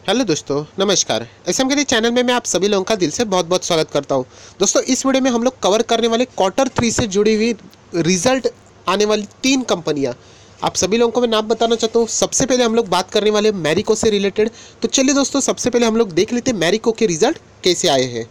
Hello दोस्तों, नमस्कार। SMK channel में मैं आप सभी लोगों का दिल से बहुत बहुत स्वागत करता हूं। दोस्तों, इस वीडियो में हम लोग कवर करने वाले Q3 से जुड़ी हुई रिजल्ट आने वाली 3 कंपनियां आप सभी लोगों को मैं नाम बताना चाहता हूं। सबसे पहले हम लोग बात करने वाले मैरिको से रिलेटेड। तो चलिए दोस्तों, सबसे पहले हम लोग देख लेते हैं मैरिको के रिजल्ट कैसे आए हैं।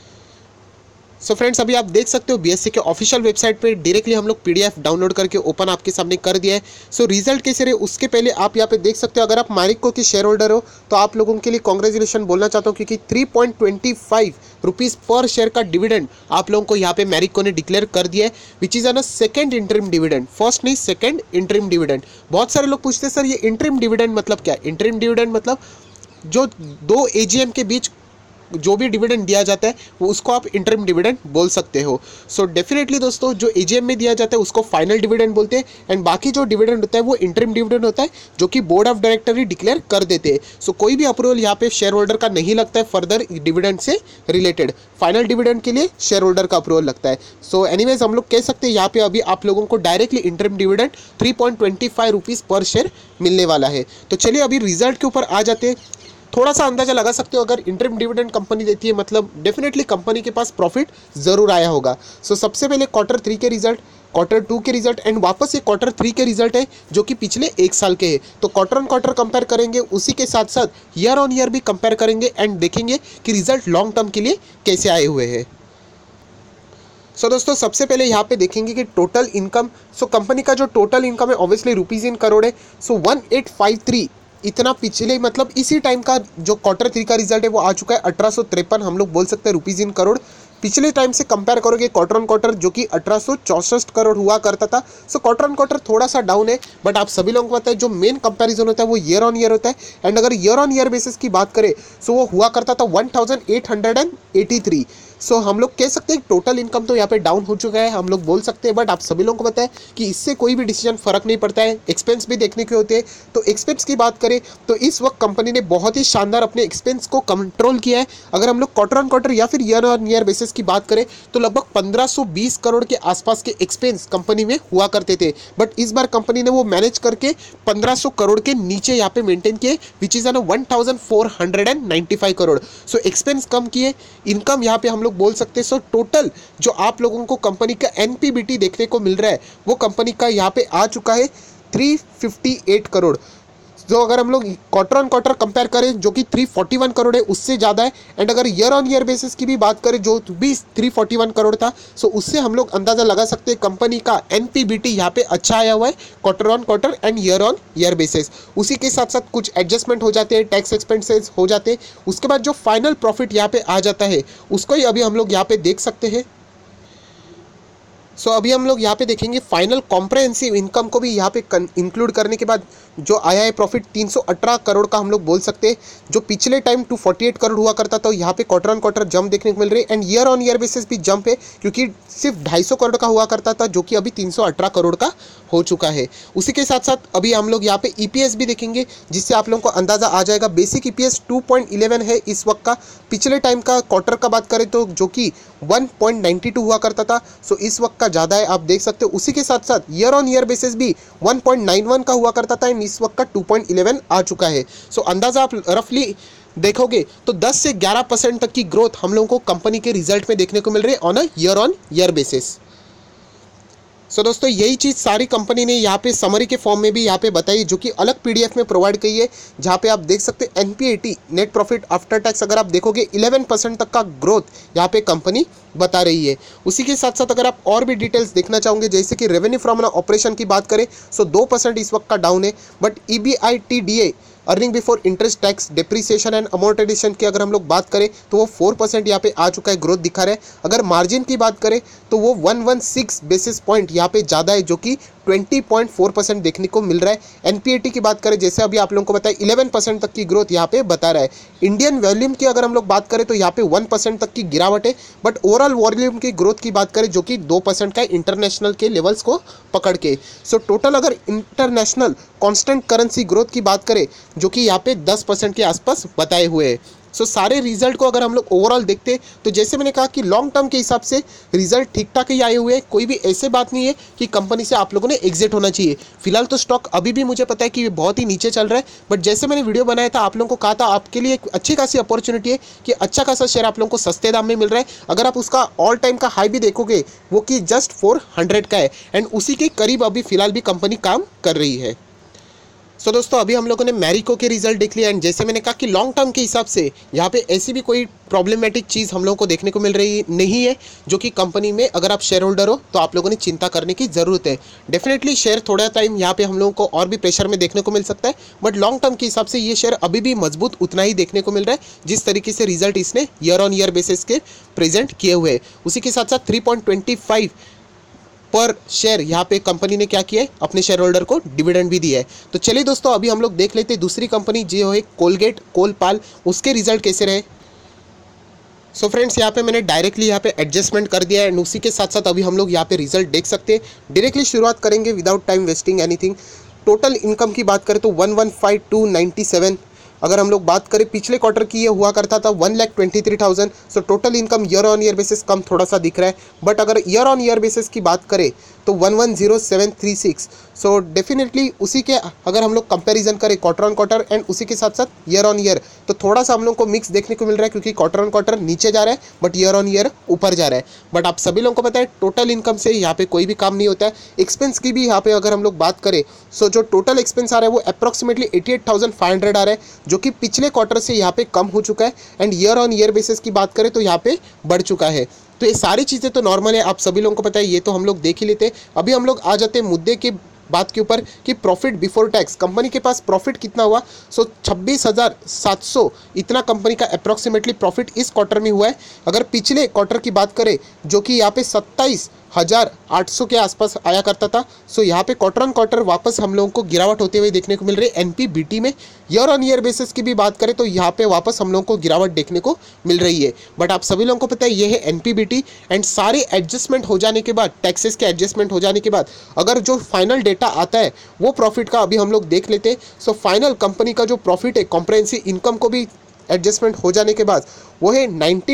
सो फ्रेंड्स, अभी आप देख सकते हो बीएससी के ऑफिशियल वेबसाइट पे डायरेक्टली हम लोग पीडीएफ डाउनलोड करके ओपन आपके सामने कर दिया है। सो रिजल्ट कैसे रहे उसके पहले आप यहाँ पे देख सकते हो। अगर आप मैरिको के शेयर होल्डर हो तो आप लोगों के लिए कॉन्ग्रेचुलेशन बोलना चाहता हूँ, क्योंकि 3.25 रुपीज़ पर शेयर का डिविडेंड आप लोगों को यहाँ पे मैरिको ने डिक्लेयर कर दिया है, which is a second interim dividend. First नहीं, सेकंड इंटरिम डिविडेंड। बहुत सारे लोग पूछते हैं सर ये इंटरिम डिविडेंड मतलब क्या है। इंटरिम डिविडेंड मतलब जो 2 एजीएम के बीच जो भी डिविडेंड दिया जाता है वो उसको आप इंटरिम डिविडेंड बोल सकते हो। सो डेफिनेटली दोस्तों, जो एजीएम में दिया जाता है उसको फाइनल डिविडेंड बोलते हैं, एंड बाकी जो डिविडेंड होता है वो इंटरिम डिविडेंड होता है, जो कि बोर्ड ऑफ डायरेक्टर ही डिक्लेयर कर देते हैं। सो कोई भी अप्रूवल यहाँ पे शेयर होल्डर का नहीं लगता है फर्दर डिविडेंड से रिलेटेड। फाइनल डिविडेंड के लिए शेयर होल्डर का अप्रूवल लगता है। सो एनीवेज हम लोग कह सकते हैं यहाँ पे अभी आप लोगों को directly interim dividend 3.25 rupees per share मिलने वाला है। तो चलिए अभी रिजल्ट के ऊपर आ जाते हैं। थोड़ा सा अंदाजा लगा सकते हो, अगर इंटरिम डिविडेंड कंपनी देती है मतलब डेफिनेटली कंपनी के पास प्रॉफिट जरूर आया होगा। सो सबसे पहले Q3 के रिजल्ट, Q2 के रिजल्ट, एंड वापस ये Q3 के रिजल्ट है जो कि पिछले 1 साल के हैं। तो क्वार्टर ऑन क्वार्टर कंपेयर करेंगे, उसी के साथ साथ ईयर ऑन ईयर भी कंपेयर करेंगे एंड देखेंगे कि रिजल्ट लॉन्ग टर्म के लिए कैसे आए हुए हैं। सो दोस्तों, सबसे पहले यहाँ पे देखेंगे कि टोटल इनकम। सो कंपनी का जो टोटल इनकम है ऑब्वियसली रुपीज़ इन करोड़ है। सो 1853 इतना पिछले मतलब इसी टाइम का जो Q3 का रिजल्ट है वो आ चुका है 1853, हम लोग बोल सकते हैं रुपीज़ इन करोड़। पिछले टाइम से कंपेयर करोगे क्वार्टर ऑन क्वार्टर, जो कि 1864 करोड़ हुआ करता था। सो क्वार्टर ऑन क्वार्टर थोड़ा सा डाउन है, बट आप सभी लोगों को पता है जो मेन कंपैरिजन होता है वो ईयर ऑन ईयर होता है। एंड अगर ईयर ऑन ईयर बेसिस की बात करें सो वो हुआ करता था 1883। सो हम लोग कह सकते हैं टोटल इनकम तो यहाँ पे डाउन हो चुका है, हम लोग बोल सकते हैं। बट आप सभी लोगों को पता है कि इससे कोई भी डिसीजन फर्क नहीं पड़ता है, एक्सपेंस भी देखने के होते हैं। तो एक्सपेंस की बात करें तो इस वक्त कंपनी ने बहुत ही शानदार अपने एक्सपेंस को कंट्रोल किया है। अगर हम लोग क्वार्टर ऑन क्वार्टर या फिर ईयर ऑन ईयर बेसिस की बात करें तो लगभग 1520 करोड़ के आसपास के एक्सपेंस कंपनी में हुआ करते थे, बट इस बार कंपनी ने वो मैनेज करके 1500 करोड़ के नीचे यहाँ पे मेंटेन किए, which is 1495 crore. So expense कम किए, इनकम यहाँ पे हम लोग बोल सकते हैं। सो टोटल जो आप लोगों को कंपनी का एनपीबीटी देखने को मिल रहा है वो कंपनी का यहाँ पे आ चुका है 358 करोड़। जो अगर हम लोग क्वार्टर ऑन क्वार्टर कंपेयर करें जो कि 341 करोड़ है उससे ज़्यादा है। एंड अगर ईयर ऑन ईयर बेसिस की भी बात करें जो भी 341 करोड़ था, सो उससे हम लोग अंदाज़ा लगा सकते हैं कंपनी का एनपीबीटी यहाँ पे अच्छा आया हुआ है quarter on quarter and year on year basis. उसी के साथ साथ कुछ एडजस्टमेंट हो जाते हैं, टैक्स एक्सपेंसेस हो जाते हैं, उसके बाद जो फाइनल प्रॉफिट यहाँ पे आ जाता है उसको ही अभी हम लोग यहाँ पे देख सकते हैं। सो अभी हम लोग यहाँ पे देखेंगे फाइनल कॉम्प्रहेंसिव इनकम को भी यहाँ पे इंक्लूड करने के बाद जो आया है प्रॉफिट 318 करोड़ का हम लोग बोल सकते हैं, जो पिछले टाइम 248 करोड़ हुआ करता था। यहाँ पे क्वार्टर ऑन क्वार्टर जंप देखने को मिल रही है and year on year basis भी जंप है, क्योंकि सिर्फ 250 करोड़ का हुआ करता था जो कि अभी 318 करोड़ का हो चुका है। उसी के साथ साथ अभी हम लोग यहाँ पे ईपीएस भी देखेंगे, जिससे आप लोगों को अंदाज़ा आ जाएगा। बेसिक ईपीएस 2.11 है इस वक्त का, पिछले टाइम का क्वार्टर का बात करें तो जो कि 1.92 हुआ करता था। सो इस वक्त का ज़्यादा है, आप देख सकते हो। उसी के साथ साथ ईयर ऑन ईयर बेसिस भी 1.91 का हुआ करता था एंड इस वक्त का 2.11 आ चुका है। सो अंदाज़ा आप रफली देखोगे तो 10 से 11% तक की ग्रोथ हम लोगों को कंपनी के रिजल्ट में देखने को मिल रही है on on year basis. So दोस्तों, यही चीज़ सारी कंपनी ने यहाँ पे समरी के फॉर्म में भी यहाँ पे बताई, जो कि अलग पीडीएफ में प्रोवाइड की है, जहाँ पे आप देख सकते हैं NPAT net profit after tax अगर आप देखोगे 11% तक का ग्रोथ यहाँ पे कंपनी बता रही है। उसी के साथ साथ अगर आप और भी डिटेल्स देखना चाहोगे जैसे कि रेवेन्यू फ्रॉम ऑपरेशन की बात करें सो 2% इस वक्त का डाउन है, but EBITDA earning before interest tax depreciation and amortisation की अगर हम लोग बात करें तो वो 4% यहाँ पे आ चुका है, ग्रोथ दिखा रहा है। अगर मार्जिन की बात करें तो वो 116 बेसिस पॉइंट यहाँ पे ज़्यादा है, जो कि 20.4% देखने को मिल रहा है। एनपीएटी की बात करें जैसे अभी आप लोगों को बताया 11% तक की ग्रोथ यहाँ पे बता रहा है। इंडियन वॉल्यूम की अगर हम लोग बात करें तो यहाँ पे 1% तक की गिरावट है, बट ओवरऑल वॉल्यूम की ग्रोथ की बात करें जो कि 2% का इंटरनेशनल के लेवल्स को पकड़ के। सो टोटल अगर इंटरनेशनल कांस्टेंट करेंसी ग्रोथ की बात करें जो कि यहाँ पे 10% के आसपास बताए हुए हैं। सो सारे रिजल्ट को अगर हम लोग ओवरऑल देखते तो जैसे मैंने कहा कि लॉन्ग टर्म के हिसाब से रिजल्ट ठीक ठाक ही आए हुए हैं, कोई भी ऐसे बात नहीं है कि कंपनी से आप लोगों ने एग्जिट होना चाहिए। फिलहाल तो स्टॉक अभी भी मुझे पता है कि बहुत ही नीचे चल रहा है, बट जैसे मैंने वीडियो बनाया था आप लोगों को कहा था आपके लिए एक अच्छी खासी अपॉर्चुनिटी है कि अच्छा खासा शेयर आप लोगों को सस्ते दाम में मिल रहा है। अगर आप उसका ऑल टाइम का हाई भी देखोगे वो कि जस्ट 400 का है एंड उसी के करीब अभी फिलहाल भी कंपनी काम कर रही है। सो दोस्तों अभी हम लोगों ने मैरिको के रिजल्ट देख लिया एंड जैसे मैंने कहा कि लॉन्ग टर्म के हिसाब से यहाँ पे ऐसी भी कोई प्रॉब्लमेटिक चीज़ हम लोगों को देखने को मिल रही नहीं है जो कि कंपनी में अगर आप शेयर होल्डर हो तो आप लोगों ने चिंता करने की ज़रूरत है। डेफिनेटली शेयर थोड़ा टाइम यहाँ पे हम लोगों को और भी प्रेशर में देखने को मिल सकता है, बट लॉन्ग टर्म के हिसाब से ये शेयर अभी भी मजबूत उतना ही देखने को मिल रहा है जिस तरीके से रिजल्ट इसने ईयर ऑन ईयर बेसिस के प्रेजेंट किए हुए हैं। उसी के साथ साथ 3.25 पर शेयर यहाँ पे कंपनी ने क्या किया है, अपने शेयर होल्डर को डिविडेंड भी दिया है। तो चलिए दोस्तों अभी हम लोग देख लेते हैं दूसरी कंपनी जो है कोलगेट कोलपाल, उसके रिजल्ट कैसे रहे। सो फ्रेंड्स यहाँ पे मैंने डायरेक्टली यहाँ पे एडजस्टमेंट कर दिया है एंड उसी के साथ साथ अभी हम लोग यहाँ पे रिजल्ट देख सकते हैं। डायरेक्टली शुरुआत करेंगे without time wasting anything. Total income की बात करें तो 115,297। अगर हम लोग बात करें पिछले क्वार्टर की ये हुआ करता था 1,23,000। So total income year on year basis कम थोड़ा सा दिख रहा है, बट अगर ईयर ऑन ईयर बेसिस की बात करें तो 110,736। सो डेफिनेटली उसी के अगर हम लोग कंपैरिजन करें क्वार्टर ऑन क्वार्टर एंड उसी के साथ साथ ईयर ऑन ईयर तो थोड़ा सा हम लोग को मिक्स देखने को मिल रहा है क्योंकि क्वार्टर ऑन क्वार्टर नीचे जा रहा है बट ईयर ऑन ईयर ऊपर जा रहा है। बट आप सभी लोगों को पता है टोटल इनकम से यहाँ पे कोई भी काम नहीं होता है। एक्सपेंस की भी यहाँ पे अगर हम लोग बात करें सो जो टोटल एक्सपेंस आ रहा है वो अप्रॉक्सीमेटली 88,500 आ रहा है जो कि पिछले क्वार्टर से यहाँ पे कम हो चुका है and year on year basis की बात करें तो यहाँ पे बढ़ चुका है। तो ये सारी चीज़ें तो नॉर्मल है, आप सभी लोगों को पता है, ये तो हम लोग देख ही लेते हैं। अभी हम लोग आ जाते हैं मुद्दे की बात के ऊपर कि प्रॉफिट बिफोर टैक्स कंपनी के पास प्रॉफिट कितना हुआ। सो 26,700 इतना कंपनी का अप्रॉक्सीमेटली प्रॉफिट इस क्वार्टर में हुआ है। अगर पिछले क्वार्टर की बात करें जो कि यहाँ पे 27,800 के आसपास आया करता था, सो यहाँ पे क्वार्टर ऑन क्वार्टर वापस हम लोगों को गिरावट होते हुए देखने को मिल रही है। एनपीबीटी में ईयर ऑन ईयर बेसिस की भी बात करें तो यहाँ पे वापस हम लोगों को गिरावट देखने को मिल रही है। बट आप सभी लोगों को पता है ये है एनपीबीटी एंड सारे एडजस्टमेंट हो जाने के बाद, टैक्सेस के एडजस्टमेंट हो जाने के बाद अगर जो फाइनल डेटा आता है वो प्रॉफिट का अभी हम लोग देख लेते हैं। सो फाइनल कंपनी का जो प्रॉफिट है कॉम्प्रिहेंसिव इनकम को भी एडजस्टमेंट हो जाने के बाद वो है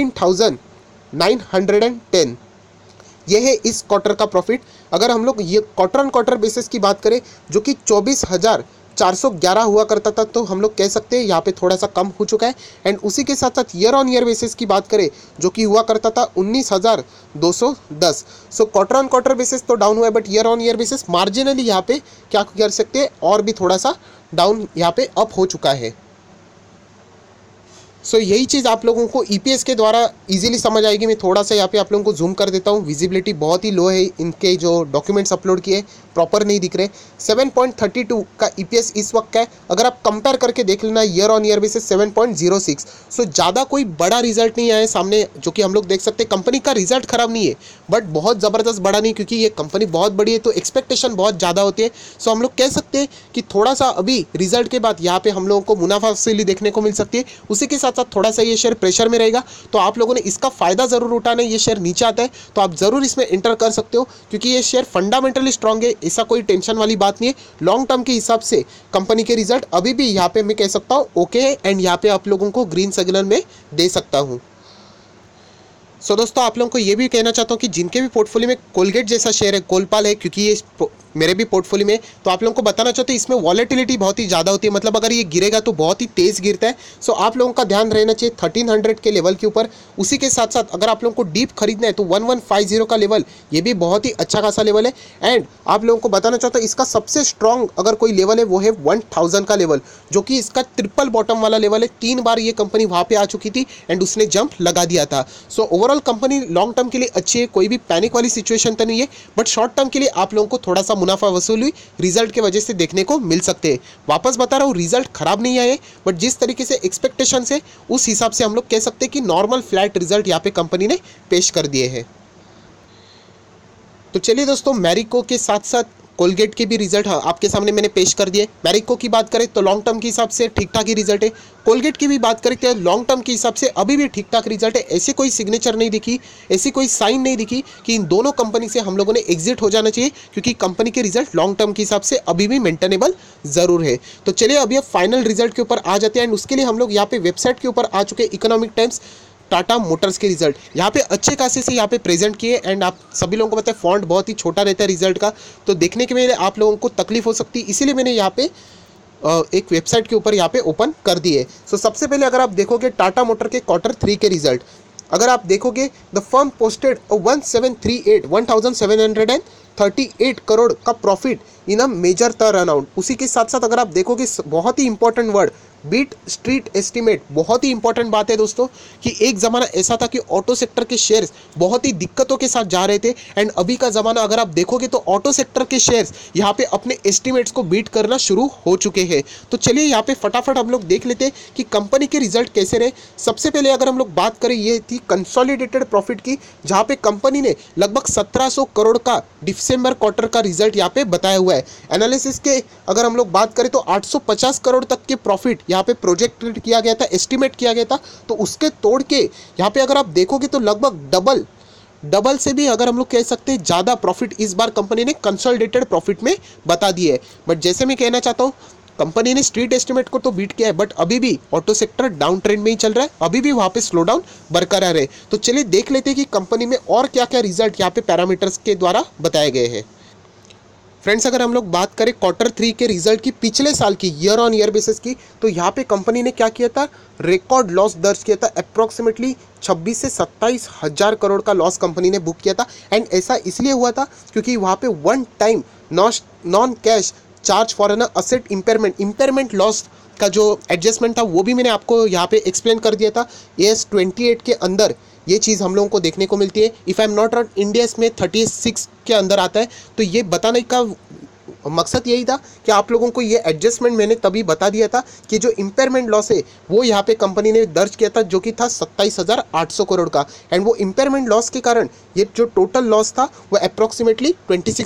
19,910। ये है इस क्वार्टर का प्रॉफिट। अगर हम लोग ये क्वार्टर ऑन क्वार्टर बेसिस की बात करें जो कि 24,411 हुआ करता था तो हम लोग कह सकते हैं यहाँ पे थोड़ा सा कम हो चुका है एंड उसी के साथ साथ ईयर ऑन ईयर बेसिस की बात करें जो कि हुआ करता था 19,210। So quarter on quarter basis तो डाउन हुआ है but year on year basis marginally यहाँ पे क्या कर सकते हैं और भी थोड़ा सा डाउन यहाँ पे अप हो चुका है। सो यही चीज़ आप लोगों को ईपीएस के द्वारा इजीली समझ आएगी। मैं थोड़ा सा यहाँ पे आप लोगों को जूम कर देता हूँ, विजिबिलिटी बहुत ही लो है, इनके जो डॉक्यूमेंट्स अपलोड किए प्रॉपर नहीं दिख रहे। 7.32 का ईपीएस इस वक्त का है। अगर आप कंपेयर करके देख लेना year on year basis 7.06। So ज़्यादा कोई बड़ा रिजल्ट नहीं आया है सामने जो कि हम लोग देख सकते हैं। कंपनी का रिजल्ट खराब नहीं है बट बहुत ज़बरदस्त बड़ा नहीं, क्योंकि ये कंपनी बहुत बड़ी है तो एक्सपेक्टेशन बहुत ज़्यादा होती है। सो हम लोग कह सकते हैं कि थोड़ा सा अभी रिजल्ट के बाद यहाँ पे हम लोगों को मुनाफा वसूली देखने को मिल सकती है। उसी के साथ साथ थोड़ा सा ये शेयर प्रेशर में रहेगा तो आप लोगों ने इसका फायदा जरूर उठाना है। ये शेयर नीचे आता है तो आप जरूर इसमें एंटर कर सकते हो क्योंकि ये शेयर फंडामेंटली स्ट्रांग है, ऐसा कोई टेंशन वाली बात नहीं है। लॉन्ग टर्म के हिसाब से कंपनी के रिजल्ट अभी भी यहाँ पे मैं कह सकता हूँ ओके है एंड यहाँ पे आप लोगों को ग्रीन सिग्नल में दे सकता हूँ। सो दोस्तों आप लोगों को ये भी कहना चाहता हूँ कि जिनके भी पोर्टफोलियो में कोलगेट जैसा शेयर है, कोलपाल है, क्योंकि ये मेरे भी पोर्टफोलियो में, तो आप लोगों को बताना चाहते हैं इसमें वॉलेटिलिटी बहुत ही ज़्यादा होती है, मतलब अगर ये गिरेगा तो बहुत ही तेज़ गिरता है। सो आप लोगों का ध्यान रहना चाहिए 1300 के लेवल के ऊपर। उसी के साथ साथ अगर आप लोगों को डीप खरीदना है तो 1150 का लेवल, ये भी बहुत ही अच्छा खासा लेवल है। एंड आप लोगों को बताना चाहता हूँ इसका सबसे स्ट्रॉन्ग अगर कोई लेवल है वो है 1000 का लेवल, जो कि इसका ट्रिपल बॉटम वाला लेवल है। 3 बार ये कंपनी वहाँ पे आ चुकी थी एंड उसने जंप लगा दिया था। So overall company long term के लिए अच्छी है, कोई भी पैनिक वाली सिचुएशन तो नहीं है, बट शॉर्ट टर्म के लिए आप लोगों को थोड़ा सा मुनाफा वसूली रिजल्ट के वजह से देखने को मिल सकते हैं। वापस बता रहा हूँ रिजल्ट खराब नहीं आए, बट जिस तरीके से एक्सपेक्टेशन है उस हिसाब से हम लोग कह सकते हैं कि नॉर्मल फ्लैट रिजल्ट यहाँ पे कंपनी ने पेश कर दिए हैं। तो चलिए दोस्तों, मैरिको के साथ साथ कोलगेट के भी रिजल्ट आपके सामने मैंने पेश कर दिए। मैरिको की बात करें तो लॉन्ग टर्म के हिसाब से ठीक ठाक ही रिजल्ट है। कोलगेट की भी बात करें तो लॉन्ग टर्म के हिसाब से अभी भी ठीक ठाक रिजल्ट है। ऐसी कोई सिग्नेचर नहीं दिखी, ऐसी कोई साइन नहीं दिखी कि इन दोनों कंपनी से हम लोगों ने एग्जिट हो जाना चाहिए, क्योंकि कंपनी के रिजल्ट लॉन्ग टर्म के हिसाब से अभी भी मेंटेनेबल जरूर है। तो चलिए अभी अब फाइनल रिजल्ट के ऊपर आ जाते हैं, एंड उसके लिए हम लोग यहाँ पे वेबसाइट के ऊपर आ चुके हैं। इकोनॉमिक टाइम्स टाटा मोटर्स के रिजल्ट यहाँ पे अच्छे खासे से यहाँ पे प्रेजेंट किए, एंड आप सभी लोगों को पता है फॉन्ट बहुत ही छोटा रहता है रिजल्ट का, तो देखने के में आप लोगों को तकलीफ हो सकती है, इसीलिए मैंने यहाँ पे एक वेबसाइट के ऊपर यहाँ पे ओपन कर दिए। सो सबसे पहले अगर आप देखोगे टाटा मोटर के Q3 के रिजल्ट, अगर आप देखोगे द फर्म पोस्टेड 1738 करोड़ का profit in a major turn around. उसी के साथ साथ अगर आप देखोगे बहुत ही important word beat street estimate, बहुत ही इंपॉर्टेंट बात है दोस्तों कि एक ज़माना ऐसा था कि ऑटो सेक्टर के शेयर्स बहुत ही दिक्कतों के साथ जा रहे थे, एंड अभी का ज़माना अगर आप देखोगे तो ऑटो सेक्टर के शेयर्स यहाँ पे अपने एस्टिमेट्स को बीट करना शुरू हो चुके हैं। तो चलिए यहाँ पे फटाफट हम लोग देख लेते हैं कि कंपनी के रिजल्ट कैसे रहे। सबसे पहले अगर हम लोग बात करें ये थी कंसोलिडेटेड प्रॉफिट की, जहाँ पे कंपनी ने लगभग 1700 करोड़ का दिसंबर क्वार्टर का रिजल्ट यहाँ पे बताया हुआ है। एनालिसिस के अगर हम लोग बात करें तो 850 करोड़ तक के प्रॉफिट यहाँ पे प्रोजेक्टेड किया गया था, एस्टिमेट किया गया था, तो उसके तोड़ के यहाँ पे अगर आप देखोगे तो लगभग डबल से भी अगर हम लोग कह सकते हैं ज़्यादा प्रॉफिट इस बार कंपनी ने कंसोलिडेटेड प्रॉफिट में बता दिए है। बट जैसे मैं कहना चाहता हूँ कंपनी ने स्ट्रीट एस्टिमेट को तो बीट किया है, बट अभी भी ऑटो सेक्टर डाउन ट्रेंड में ही चल रहा है, अभी भी वहाँ पे स्लो डाउन बरकरार है। तो चलिए देख लेते हैं कि कंपनी में और क्या क्या रिजल्ट यहाँ पे पैरामीटर्स के द्वारा बताए गए हैं। फ्रेंड्स अगर हम लोग बात करें Q3 के रिजल्ट की पिछले साल की ईयर ऑन ईयर बेसिस की, तो यहाँ पे कंपनी ने क्या किया था, रिकॉर्ड लॉस दर्ज किया था। अप्रॉक्सीमेटली 26 से 27 हज़ार करोड़ का लॉस कंपनी ने बुक किया था, एंड ऐसा इसलिए हुआ था क्योंकि वहाँ पे one time non cash charge for an asset impairment loss का जो एडजस्टमेंट था वो भी मैंने आपको यहाँ पे एक्सप्लेन कर दिया था। AS 28 के अंदर ये चीज़ हम लोगों को देखने को मिलती है। If I am not wrong India में 36 के अंदर आता है। तो ये बताने का मकसद यही था कि आप लोगों को ये एडजस्टमेंट मैंने तभी बता दिया था कि जो इम्पेयरमेंट लॉस है वो यहाँ पे कंपनी ने दर्ज किया था, जो कि था 27,800 करोड़ का, एंड वो इम्पेयरमेंट लॉस के कारण ये जो टोटल लॉस था वो अप्रॉक्सीमेटली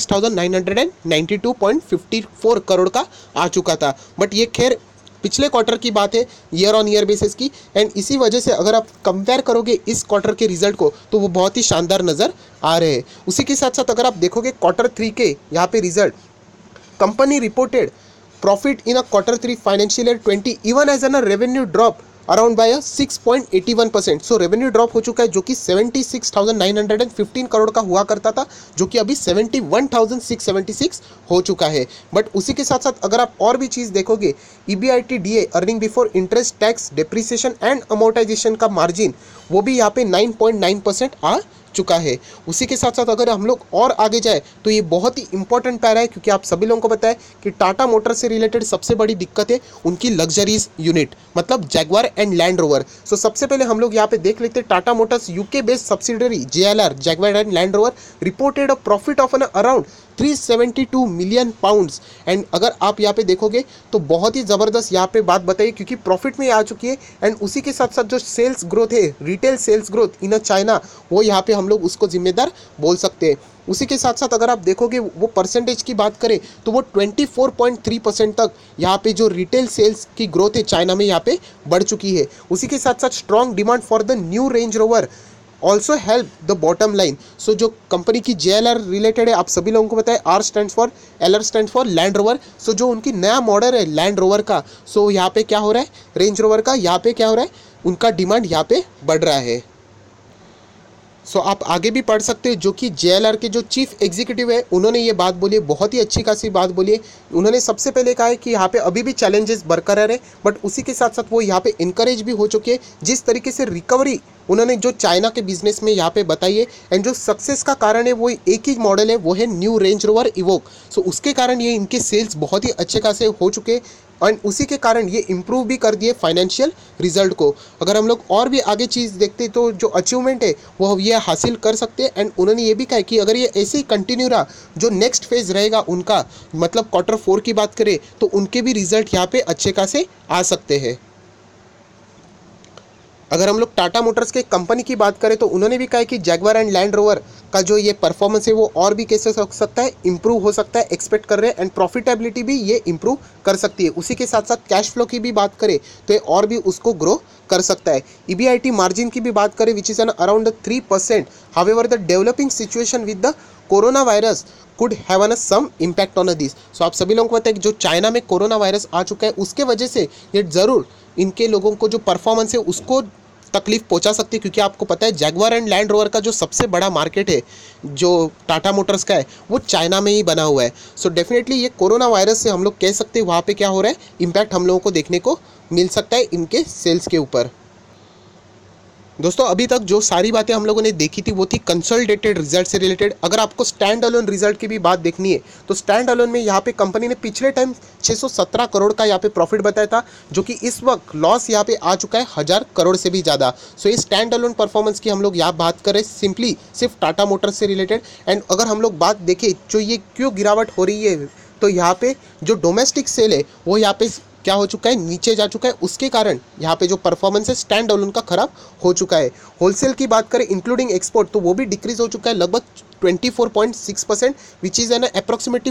26,992.54 करोड़ का आ चुका था। बट ये खैर पिछले क्वार्टर की बात है, ईयर ऑन ईयर बेसिस की, एंड इसी वजह से अगर आप कंपेयर करोगे इस क्वार्टर के रिजल्ट को तो वो बहुत ही शानदार नज़र आ रहे हैं। उसी के साथ साथ अगर आप देखोगे Q3 के यहाँ पे result, company reported profit in a Q3 financial year 20 even as an a revenue drop around by 6.81%। So revenue drop हो चुका है, जो कि 76,915 करोड़ का हुआ करता था, जो कि अभी 71,676 हो चुका है। बट उसी के साथ साथ अगर आप और भी चीज़ देखोगे, EBITDA earning before interest tax depreciation and amortisation का मार्जिन वो भी यहाँ पे 9.9% आ चुका है। उसी के साथ साथ अगर हम लोग और आगे जाए तो ये बहुत ही इंपॉर्टेंट पैरा है, क्योंकि आप सभी लोगों को पता है कि टाटा मोटर से रिलेटेड सबसे बड़ी दिक्कत है उनकी लग्जरीज यूनिट, मतलब Jaguar and Land Rover. So सबसे पहले हम लोग यहाँ पे देख लेते हैं Tata Motors UK based subsidiary JLR Jaguar and Land Rover reported a profit of an around 372 million pounds. And अगर आप यहाँ पे देखोगे तो बहुत ही ज़बरदस्त यहाँ पे बात बताइए, क्योंकि प्रॉफिट में आ चुकी है, एंड उसी के साथ साथ जो सेल्स ग्रोथ है, retail sales growth in China, वो यहाँ पे हम लोग उसको जिम्मेदार बोल सकते हैं। उसी के साथ साथ अगर आप देखोगे वो परसेंटेज की बात करें तो वो 24.3% तक यहाँ पे जो रिटेल सेल्स की ग्रोथ है चाइना में यहाँ पे बढ़ चुकी है। उसी के साथ साथ strong demand for the new Range Rover also help the bottom line. So जो कंपनी की JLR रिलेटेड है, आप सभी लोगों को पता है R stand for, LR stand for Land Rover. So जो उनकी नया मॉडल है लैंड रोवर का, सो यहाँ पे क्या हो रहा है, रेंज रोवर का यहाँ पे क्या हो रहा है, उनका डिमांड यहाँ पे बढ़ रहा है। सो आप आगे भी पढ़ सकते हैं, जो कि JLR के जो चीफ एग्जीक्यूटिव है उन्होंने ये बात बोली है, बहुत ही अच्छी खासी बात बोली है। उन्होंने सबसे पहले कहा है कि यहाँ पे अभी भी चैलेंजेस बरकरार है, बट उसी के साथ साथ वो यहाँ पे इनकरेज भी हो चुके हैं जिस तरीके से रिकवरी उन्होंने जो चाइना के बिजनेस में यहाँ पे बताई है, एंड जो सक्सेस का कारण है वो एक ही मॉडल है, वो है new Range Rover Evoque. So उसके कारण ये इनके सेल्स बहुत ही अच्छे खासे हो चुके हैं, एंड उसी के कारण ये इम्प्रूव भी कर दिए फाइनेंशियल रिजल्ट को। अगर हम लोग और भी आगे चीज़ देखते तो जो अचीवमेंट है वो ये हासिल कर सकते हैं, एंड उन्होंने ये भी कहा कि अगर ये ऐसे ही कंटिन्यू रहा, जो नेक्स्ट फेज़ रहेगा उनका, मतलब Q4 की बात करें तो उनके भी रिजल्ट यहाँ पे अच्छे खासे आ सकते हैं। अगर हम लोग टाटा मोटर्स के कंपनी की बात करें तो उन्होंने भी कहा है कि जैगवार एंड लैंड रोवर का जो ये परफॉर्मेंस है वो और भी कैसे हो सकता है, इंप्रूव हो सकता है, एक्सपेक्ट कर रहे हैं। एंड प्रॉफिटेबिलिटी भी ये इंप्रूव कर सकती है। उसी के साथ साथ कैश फ्लो की भी बात करें तो ये और भी उसको ग्रो कर सकता है। ईबीआईटी मार्जिन की भी बात करें which is an around 3%। However the developing situation with the coronavirus could have an some impact on this. So आप सभी लोगों को पता है कि जो चाइना में कोरोना वायरस आ चुका है उसके वजह से ये ज़रूर इनके लोगों को जो परफॉर्मेंस है उसको तकलीफ पहुंचा सकती है, क्योंकि आपको पता है जैगवार एंड लैंड रोवर का जो सबसे बड़ा मार्केट है जो टाटा मोटर्स का है वो चाइना में ही बना हुआ है। सो डेफिनेटली ये कोरोना वायरस से हम लोग कह सकते हैं वहाँ पे क्या हो रहा है, इम्पैक्ट हम लोगों को देखने को मिल सकता है इनके सेल्स के ऊपर। दोस्तों अभी तक जो सारी बातें हम लोगों ने देखी थी वो थी कंसोलिडेटेड रिजल्ट से रिलेटेड। अगर आपको स्टैंड अलोन रिजल्ट की भी बात देखनी है तो स्टैंड अलोन में यहाँ पे कंपनी ने पिछले टाइम 617 करोड़ का यहाँ पे प्रॉफिट बताया था, जो कि इस वक्त लॉस यहाँ पे आ चुका है 1000 करोड़ से भी ज़्यादा। सो ये स्टैंड अलोन परफॉर्मेंस की हम लोग यहाँ बात करें सिंपली सिर्फ टाटा मोटर्स से रिलेटेड। एंड अगर हम लोग बात देखें जो ये क्यों गिरावट हो रही है, तो यहाँ पे जो डोमेस्टिक सेल है वो यहाँ पे क्या हो चुका है, नीचे जा चुका है। उसके कारण यहाँ पे जो परफॉर्मेंस है स्टैंड अलोन का खराब हो चुका है। होलसेल की बात करें इंक्लूडिंग एक्सपोर्ट तो वो भी डिक्रीज हो चुका है लगभग 24.6%, which is an approximately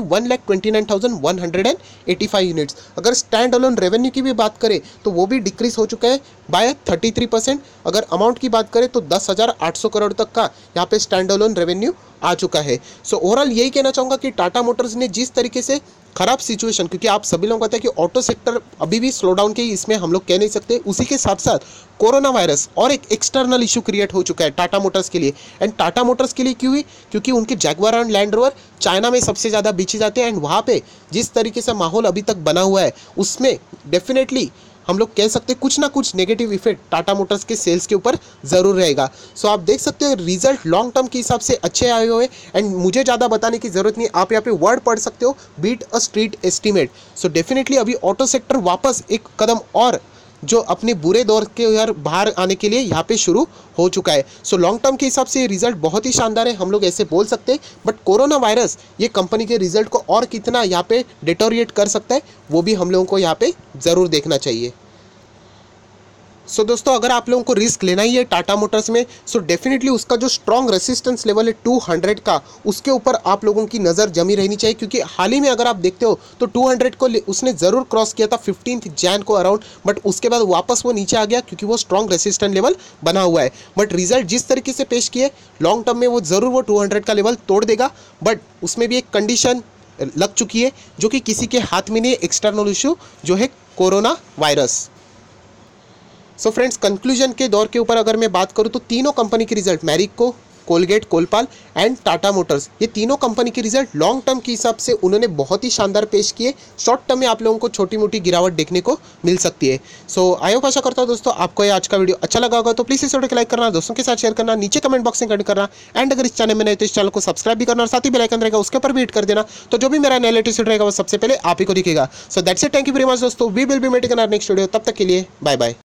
1,29,185 units. अगर स्टैंड अलोन रेवेन्यू की भी बात करें तो वो भी डिक्रीज हो चुका है बाय 33%। अगर अमाउंट की बात करें तो 10,800 करोड़ तक का यहाँ पे स्टैंड अलोन रेवेन्यू आ चुका है। सो ओवरऑल यही कहना चाहूँगा कि टाटा मोटर्स ने जिस तरीके से खराब सिचुएशन, क्योंकि आप सभी लोगों को पता है कि ऑटो सेक्टर अभी भी स्लो डाउन के इसमें हम लोग कह नहीं सकते, उसी के साथ साथ कोरोना वायरस और एक एक्सटर्नल इशू क्रिएट हो चुका है टाटा मोटर्स के लिए। एंड टाटा मोटर्स के लिए क्यों हुई, क्योंकि उनके Jaguar and Land Rover China में सबसे ज़्यादा बेचे जाते हैं। एंड वहाँ पे जिस तरीके से माहौल अभी तक बना हुआ है उसमें डेफिनेटली हम लोग कह सकते हैं कुछ ना कुछ नेगेटिव इफेक्ट टाटा मोटर्स के सेल्स के ऊपर ज़रूर रहेगा। सो आप देख सकते हैं रिजल्ट लॉन्ग टर्म के हिसाब से अच्छे आए हुए। एंड मुझे ज़्यादा बताने की ज़रूरत नहीं, आप यहाँ पे वर्ड पढ़ सकते हो, beat a street estimate. So definitely अभी ऑटो सेक्टर वापस एक कदम और जो अपने बुरे दौर के यार बाहर आने के लिए यहाँ पे शुरू हो चुका है। सो लॉन्ग टर्म के हिसाब से ये रिजल्ट बहुत ही शानदार है, हम लोग ऐसे बोल सकते हैं। बट कोरोना वायरस ये कंपनी के रिजल्ट को और कितना यहाँ पे डिटोरिएट कर सकता है वो भी हम लोगों को यहाँ पे ज़रूर देखना चाहिए। सो दोस्तों अगर आप लोगों को रिस्क लेना ही है टाटा मोटर्स में, सो डेफिनेटली उसका जो स्ट्रॉन्ग रेसिस्टेंस लेवल है 200 का, उसके ऊपर आप लोगों की नज़र जमी रहनी चाहिए। क्योंकि हाल ही में अगर आप देखते हो तो 200 को उसने ज़रूर क्रॉस किया था 15 जैन को अराउंड, बट उसके बाद वापस वो नीचे आ गया क्योंकि वो स्ट्रॉन्ग रेसिस्टेंस लेवल बना हुआ है। बट रिजल्ट जिस तरीके से पेश किए लॉन्ग टर्म में वो ज़रूर वो 200 का लेवल तोड़ देगा। बट उसमें भी एक कंडीशन लग चुकी है जो कि किसी के हाथ में नहीं है, एक्सटर्नल इशू जो है coronavirus. So friends conclusion के दौर के ऊपर अगर मैं बात करूं तो तीनों कंपनी के result Marico, Colgate Colpal and Tata Motors, ये तीनों कंपनी के रिजल्ट लॉन्ग टर्म के हिसाब से उन्होंने बहुत ही शानदार पेश किए। शॉर्ट टर्म में आप लोगों को छोटी मोटी गिरावट देखने को मिल सकती है। सो आई होप आशा करता हूँ दोस्तों आपको ये आज का वीडियो अच्छा लगा होगा। तो प्लीज़ इस वीडियो को लाइक करना, दोस्तों के साथ शेयर करना, नीचे कमेंट बॉक्स में कमेंट करना। एंड अगर इस चैनल में नए तो इस चैनल को सब्सक्राइब भी करना और साथ ही बेल आइकन रहेगा उसके ऊपर भी हिट कर देना, तो जो भी मेरा नया लेटेस्ट वीडियो रहेगा वो सबसे पहले आप ही को दिखेगा। So that's it, thank you very much दोस्तों, we will be meeting in our next video. तब तक के लिए बाय बाय।